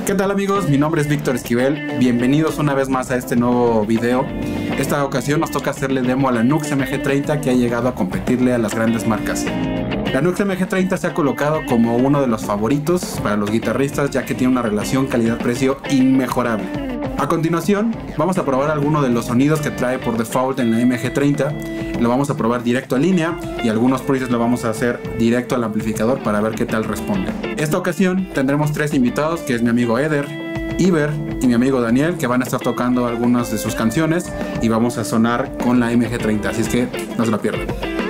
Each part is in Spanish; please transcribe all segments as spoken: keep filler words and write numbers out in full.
¿Qué tal amigos? Mi nombre es Víctor Esquivel, bienvenidos una vez más a este nuevo video. Esta ocasión nos toca hacerle demo a la Nux M G treinta que ha llegado a competirle a las grandes marcas. La Nux M G treinta se ha colocado como uno de los favoritos para los guitarristas ya que tiene una relación calidad-precio inmejorable. A continuación vamos a probar algunos de los sonidos que trae por default en la M G treinta. Lo vamos a probar directo a línea y algunos presets lo vamos a hacer directo al amplificador para ver qué tal responde. Esta ocasión tendremos tres invitados, que es mi amigo Eder, Iber y mi amigo Daniel, que van a estar tocando algunas de sus canciones y vamos a sonar con la M G treinta, así es que no se la pierdan.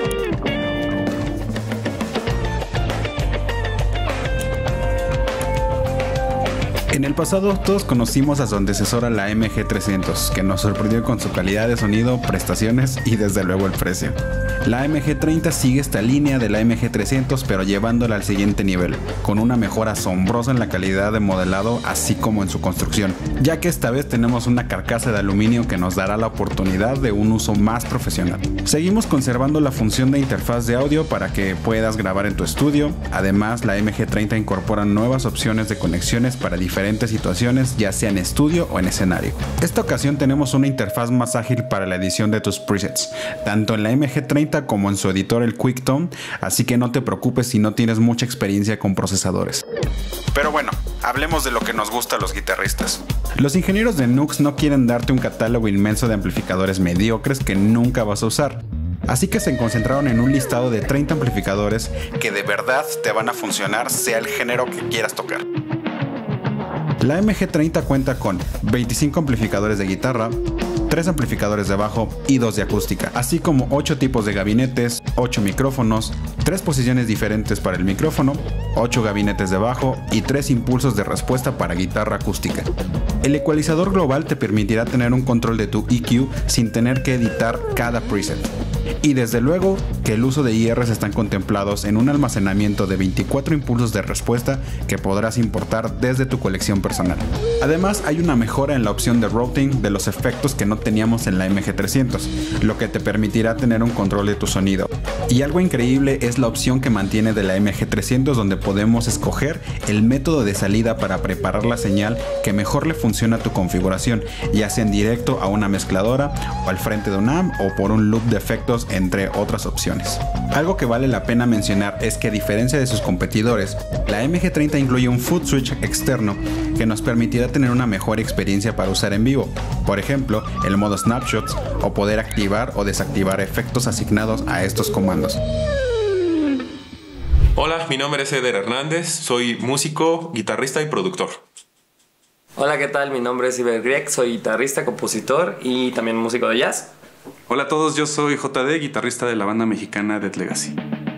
En el pasado todos conocimos a su antecesora, la M G trescientos, que nos sorprendió con su calidad de sonido, prestaciones y desde luego el precio. La M G treinta sigue esta línea de la M G trescientos pero llevándola al siguiente nivel, con una mejora asombrosa en la calidad de modelado así como en su construcción, ya que esta vez tenemos una carcasa de aluminio que nos dará la oportunidad de un uso más profesional. Seguimos conservando la función de interfaz de audio para que puedas grabar en tu estudio. Además, la M G treinta incorpora nuevas opciones de conexiones para diferentes situaciones, ya sea en estudio o en escenario. Esta ocasión tenemos una interfaz más ágil para la edición de tus presets, tanto en la M G treinta como en su editor el QuickTone, así que no te preocupes si no tienes mucha experiencia con procesadores. Pero bueno, hablemos de lo que nos gusta a los guitarristas. Los ingenieros de Nux no quieren darte un catálogo inmenso de amplificadores mediocres que nunca vas a usar. Así que se concentraron en un listado de treinta amplificadores que de verdad te van a funcionar sea el género que quieras tocar. La M G treinta cuenta con veinticinco amplificadores de guitarra, tres amplificadores de bajo y dos de acústica, así como ocho tipos de gabinetes, ocho micrófonos, tres posiciones diferentes para el micrófono, ocho gabinetes de bajo y tres impulsos de respuesta para guitarra acústica. El ecualizador global te permitirá tener un control de tu E Q sin tener que editar cada preset. Y desde luego que el uso de I Rs están contemplados en un almacenamiento de veinticuatro impulsos de respuesta que podrás importar desde tu colección personal. Además, hay una mejora en la opción de routing de los efectos que no teníamos en la M G trescientos, lo que te permitirá tener un control de tu sonido. Y algo increíble es la opción que mantiene de la M G trescientos, donde podemos escoger el método de salida para preparar la señal que mejor le funciona a tu configuración, ya sea en directo a una mezcladora o al frente de un amp o por un loop de efectos, entre otras opciones. Algo que vale la pena mencionar es que a diferencia de sus competidores, la M G treinta incluye un foot switch externo que nos permitirá tener una mejor experiencia para usar en vivo, por ejemplo el modo snapshots o poder activar o desactivar efectos asignados a estos comandos. Hola, mi nombre es Eder Hernández, soy músico, guitarrista y productor. Hola, ¿qué tal? Mi nombre es Iber Grieg, soy guitarrista, compositor y también músico de jazz. Hola a todos, yo soy J D, guitarrista de la banda mexicana Dead Legacy.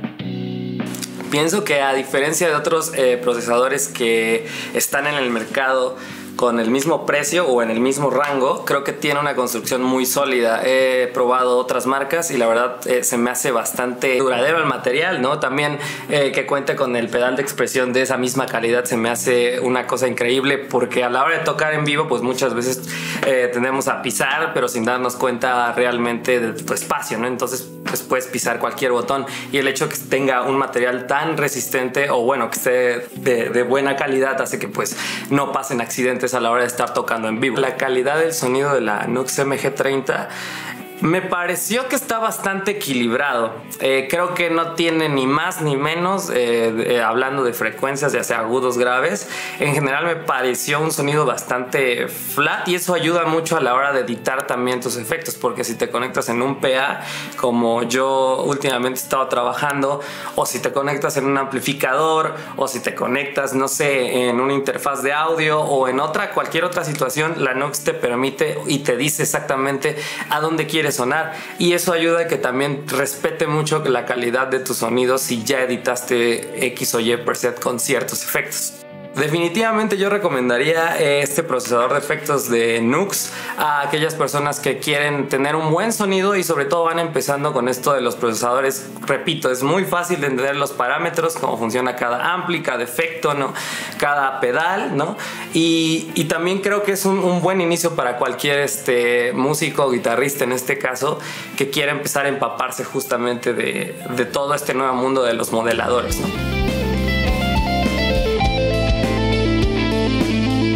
Pienso que a diferencia de otros eh, procesadores que están en el mercado con el mismo precio o en el mismo rango, creo que tiene una construcción muy sólida. He probado otras marcas y la verdad eh, se me hace bastante duradero el material, ¿no? También eh, que cuente con el pedal de expresión de esa misma calidad se me hace una cosa increíble, porque a la hora de tocar en vivo pues muchas veces eh, tendemos a pisar pero sin darnos cuenta realmente de tu espacio, ¿no? Entonces pues puedes pisar cualquier botón, y el hecho que tenga un material tan resistente o bueno que esté de, de buena calidad hace que pues no pasen accidentes a la hora de estar tocando en vivo. La calidad del sonido de la Nux M G treinta me pareció que está bastante equilibrado. Eh, creo que no tiene ni más ni menos, eh, eh, hablando de frecuencias, ya sea agudos, graves. En general me pareció un sonido bastante flat, y eso ayuda mucho a la hora de editar también tus efectos, porque si te conectas en un P A, como yo últimamente he estado trabajando, o si te conectas en un amplificador, o si te conectas, no sé, en una interfaz de audio o en otra, cualquier otra situación, la Nux te permite y te dice exactamente a dónde quieres sonar, y eso ayuda a que también respete mucho la calidad de tu sonido si ya editaste X o Y preset con ciertos efectos. Definitivamente yo recomendaría este procesador de efectos de Nux a aquellas personas que quieren tener un buen sonido y sobre todo van empezando con esto de los procesadores. Repito, es muy fácil de entender los parámetros, cómo funciona cada ampli, cada efecto, ¿no? Cada pedal, ¿no? Y, y también creo que es un, un buen inicio para cualquier este, músico o guitarrista en este caso que quiera empezar a empaparse justamente de, de todo este nuevo mundo de los modeladores, ¿no?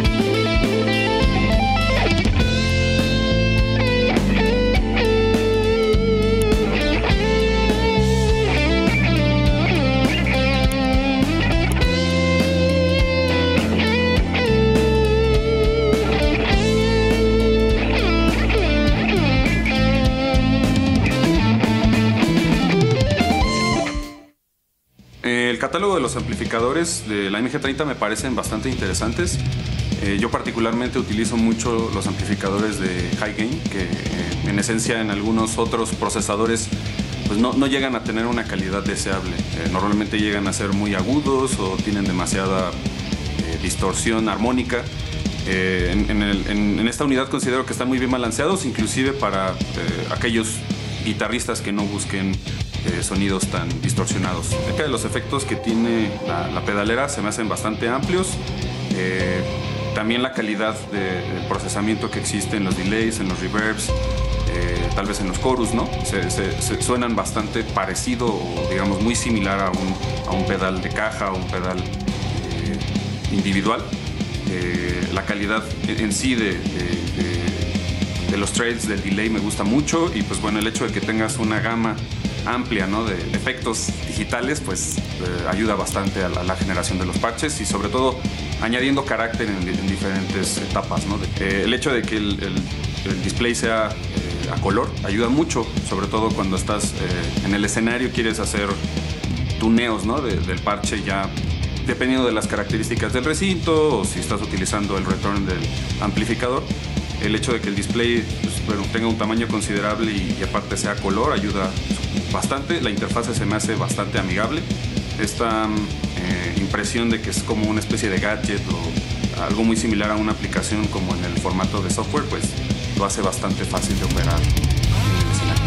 de los amplificadores de la M G treinta me parecen bastante interesantes. Eh, yo particularmente utilizo mucho los amplificadores de high gain, que eh, en esencia en algunos otros procesadores pues no, no llegan a tener una calidad deseable. Eh, normalmente llegan a ser muy agudos o tienen demasiada eh, distorsión armónica. Eh, en, en, el, en, en esta unidad considero que están muy bien balanceados, inclusive para eh, aquellos guitarristas que no busquen eh, sonidos tan distorsionados. Cerca de los efectos que tiene la, la pedalera se me hacen bastante amplios. Eh, también la calidad de, de procesamiento que existe en los delays, en los reverbs, eh, tal vez en los chorus, ¿no? Se, se, se suenan bastante parecido o digamos muy similar a un, a un pedal de caja o un pedal eh, individual. Eh, la calidad en sí de, de, de, de los trails, del delay me gusta mucho, y pues bueno, el hecho de que tengas una gama amplia, ¿no?, de efectos digitales pues eh, ayuda bastante a la, a la generación de los parches, y sobre todo añadiendo carácter en, en diferentes etapas, ¿no? De, eh, el hecho de que el, el, el display sea eh, a color ayuda mucho, sobre todo cuando estás eh, en el escenario, quieres hacer tuneos, ¿no?, de, del parche, ya dependiendo de las características del recinto o si estás utilizando el return del amplificador. El hecho de que el display pues, bueno, tenga un tamaño considerable y, y aparte sea color ayuda bastante. La interfaz se me hace bastante amigable. Esta eh, impresión de que es como una especie de gadget o algo muy similar a una aplicación como en el formato de software, pues lo hace bastante fácil de operar en el escenario.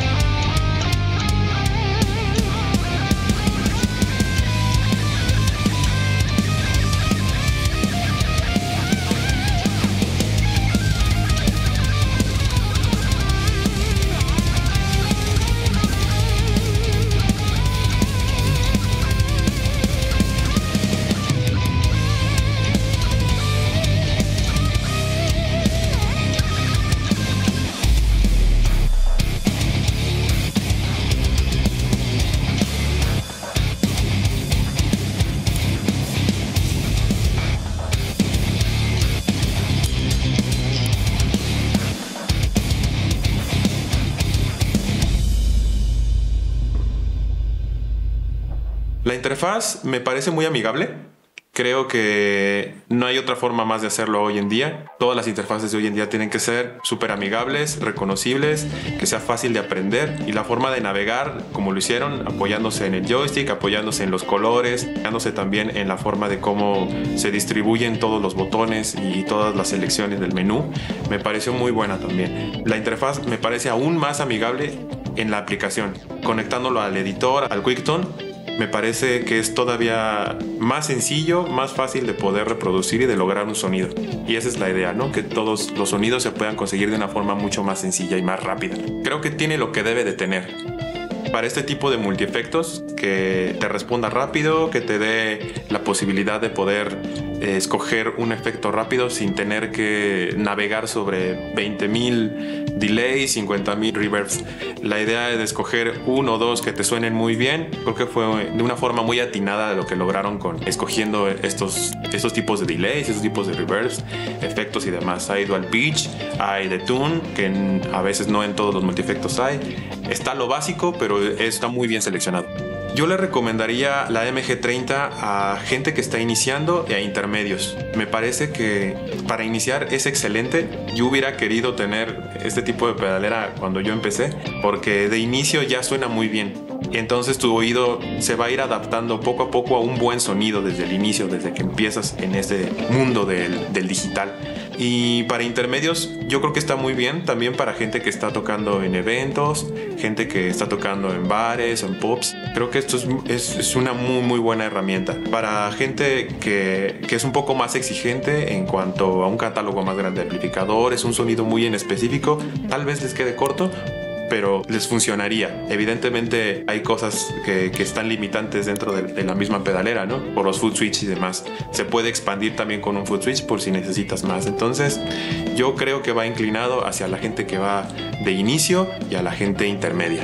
La interfaz me parece muy amigable. Creo que no hay otra forma más de hacerlo hoy en día. Todas las interfaces de hoy en día tienen que ser súper amigables, reconocibles, que sea fácil de aprender, y la forma de navegar, como lo hicieron, apoyándose en el joystick, apoyándose en los colores, apoyándose también en la forma de cómo se distribuyen todos los botones y todas las selecciones del menú, me pareció muy buena también. La interfaz me parece aún más amigable en la aplicación, conectándolo al editor, al QuickTone. Me parece que es todavía más sencillo, más fácil de poder reproducir y de lograr un sonido. Y esa es la idea, ¿no? Que todos los sonidos se puedan conseguir de una forma mucho más sencilla y más rápida. Creo que tiene lo que debe de tener para este tipo de multiefectos, que te responda rápido, que te dé la posibilidad de poder eh, escoger un efecto rápido sin tener que navegar sobre veinte mil delays, cincuenta mil reverbs. La idea de escoger uno o dos que te suenen muy bien, creo que fue de una forma muy atinada de lo que lograron con escogiendo estos, estos tipos de delays, estos tipos de reverbs, efectos y demás. Hay dual pitch, hay detune, que en, a veces no en todos los multiefectos hay. Está lo básico, pero está muy bien seleccionado. Yo le recomendaría la M G treinta a gente que está iniciando y a intermedios. Me parece que para iniciar es excelente. Yo hubiera querido tener este tipo de pedalera cuando yo empecé, porque de inicio ya suena muy bien. Y entonces tu oído se va a ir adaptando poco a poco a un buen sonido desde el inicio, desde que empiezas en este mundo del, del digital. Y para intermedios yo creo que está muy bien, también para gente que está tocando en eventos, gente que está tocando en bares, en pubs. Creo que esto es, es, es una muy muy buena herramienta. Para gente que, que es un poco más exigente en cuanto a un catálogo más grande de amplificadores, un sonido muy en específico, tal vez les quede corto, pero les funcionaría. Evidentemente hay cosas que, que están limitantes dentro de, de la misma pedalera, ¿no? Por los foot switch y demás. Se puede expandir también con un foot switch por si necesitas más. Entonces yo creo que va inclinado hacia la gente que va de inicio y a la gente intermedia.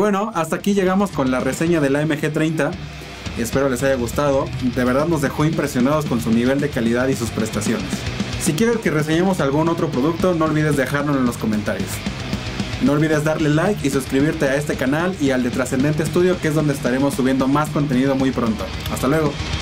bueno, hasta aquí llegamos con la reseña de la A M G treinta. Espero les haya gustado. De verdad nos dejó impresionados con su nivel de calidad y sus prestaciones. Si quieres que reseñemos algún otro producto, no olvides dejárnoslo en los comentarios. No olvides darle like y suscribirte a este canal y al de Trascendente Studio, que es donde estaremos subiendo más contenido muy pronto. Hasta luego.